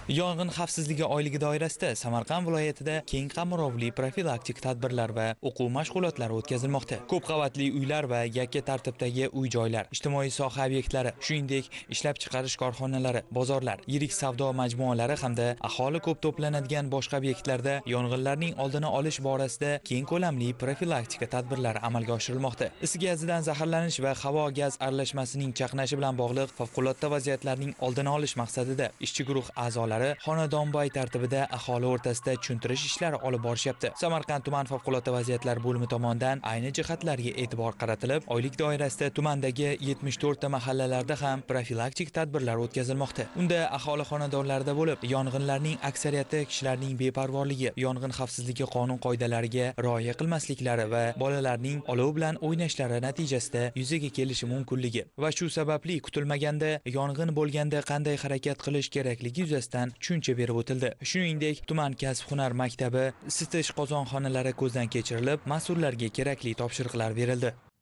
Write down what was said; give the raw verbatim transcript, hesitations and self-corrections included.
Yong'in xavfsizligi oyligi doirasida Samarqand viloyatida keng qamrovli profilaktik tadbirlar va o'quv mashg'ulotlari o'tkazilmoqda. Ko'p qavatli uylar va yakka tartibdagi uy-joylar, ijtimoiy soha obyektlari, shuningdek, ishlab chiqarish korxonalari, bozorlar, yirik savdo majmualari hamda aholi ko'p to'planadigan boshqa obyektlarda yong'inlarning oldini olish borasida keng ko'lamli profilaktika tadbirlari amalga oshirilmoqda. Is gazidan zaharlanish va havo gaz aralashmasining chaqnashi bilan bog'liq favqulodda vaziyatlarning oldini olish maqsadida ishchi guruh a'zolari xonadonbay tartibida aholi o'rtasida tushuntirish ishlari olib borishyapti. Samarqand tuman favqulodda vaziyatlar bo'limi tomonidan ayni jihatlarga e'tibor qaratilib, oylik doirasida tumandagi yetmish to'rt ta mahallalarda ham profilaktik tadbirlar o'tkazilmoqda. Unda aholi xonadonlarida bo'lib, yong'inlarning aksariyati kishilarning beparvoligi, yong'in xavfsizligi qonun qoidalariga rioya qilmasliklari va bolalarning olov bilan o'ynashlari natijasida yuzaga kelishi mumkinligi va shu sababli kutilmaganda yong'in bo'lganda qanday harakat qilish kerakligi yuzasidan tushuncha berib o'tildi. Shuningdek, tuman kasb-hunar maktabi, isitish qozonxonalari ko'zdan kechirilib, mas'ullarga kerakli topshiriqlar berildi.